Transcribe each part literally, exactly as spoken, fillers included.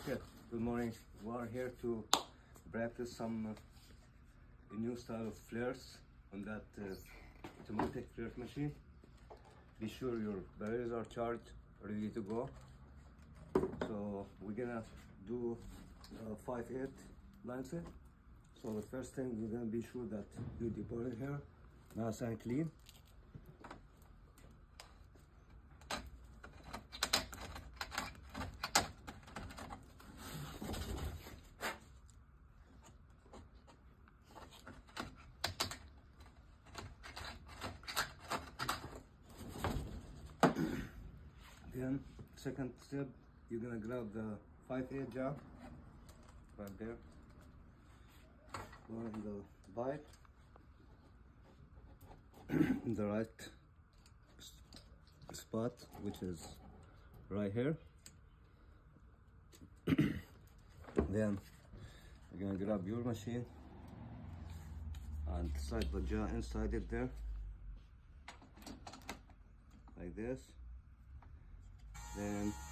Okay, good morning. We are here to practice some uh, new style of flares on that uh, automatic flare machine. Be sure your batteries are charged, ready to go. So we're gonna do a five eight lineset. So the first thing, you're gonna be sure that you deploy it here nice and clean. Then, second step, you're gonna grab the five eight jab right there, go in the bike, in the right spot, which is right here. Then you're gonna grab your machine and slide the jaw inside it there, like this. Then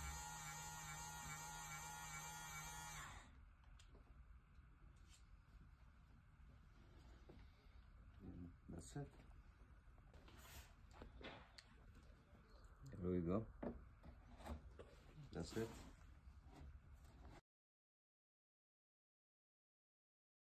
that's it. Here we go. That's it.